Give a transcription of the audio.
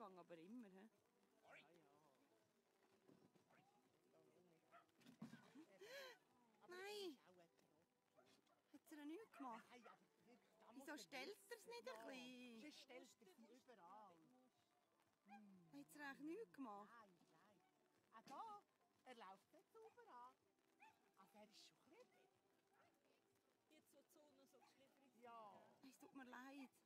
gehe aber immer. He? Nein! Hat er nichts gemacht? Nein, aber wirklich, da muss Wieso stellt er es nicht ein bisschen? Sonst stellt er sie überall. Hat er eigentlich nichts gemacht? Nein, nein. Auch da, er läuft nicht sauber an. Also er ist schon ein bisschen. Jetzt, wo die Sonne so geschliffert ist. Ja. Es tut mir leid.